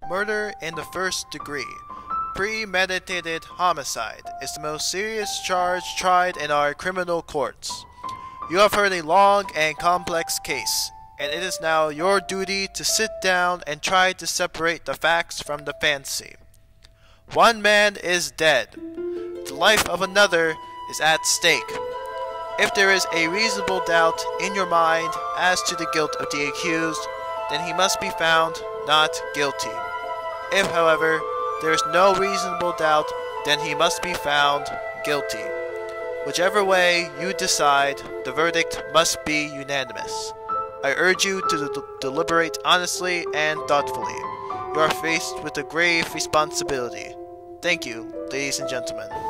Murder in the first degree, premeditated homicide, is the most serious charge tried in our criminal courts. You have heard a long and complex case, and it is now your duty to sit down and try to separate the facts from the fantasy. One man is dead. The life of another is at stake. If there is a reasonable doubt in your mind as to the guilt of the accused, then he must be found not guilty. If, however, there is no reasonable doubt, then he must be found guilty. Whichever way you decide, the verdict must be unanimous. I urge you to deliberate honestly and thoughtfully. You are faced with a grave responsibility. Thank you, ladies and gentlemen.